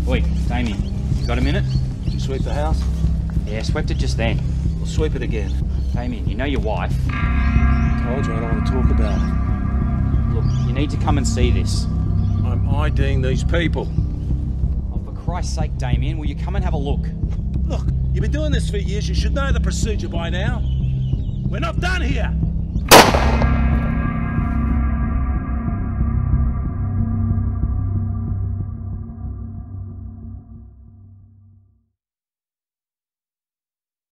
Oi, Damian, you got a minute? Did you sweep the house? Yeah, swept it just then. We'll sweep it again. Damian, you know your wife. Told you I don't want to talk about it. Look, you need to come and see this. I'm IDing these people. Oh, for Christ's sake, Damian, will you come and have a look? Look, you've been doing this for years. You should know the procedure by now. We're not done here.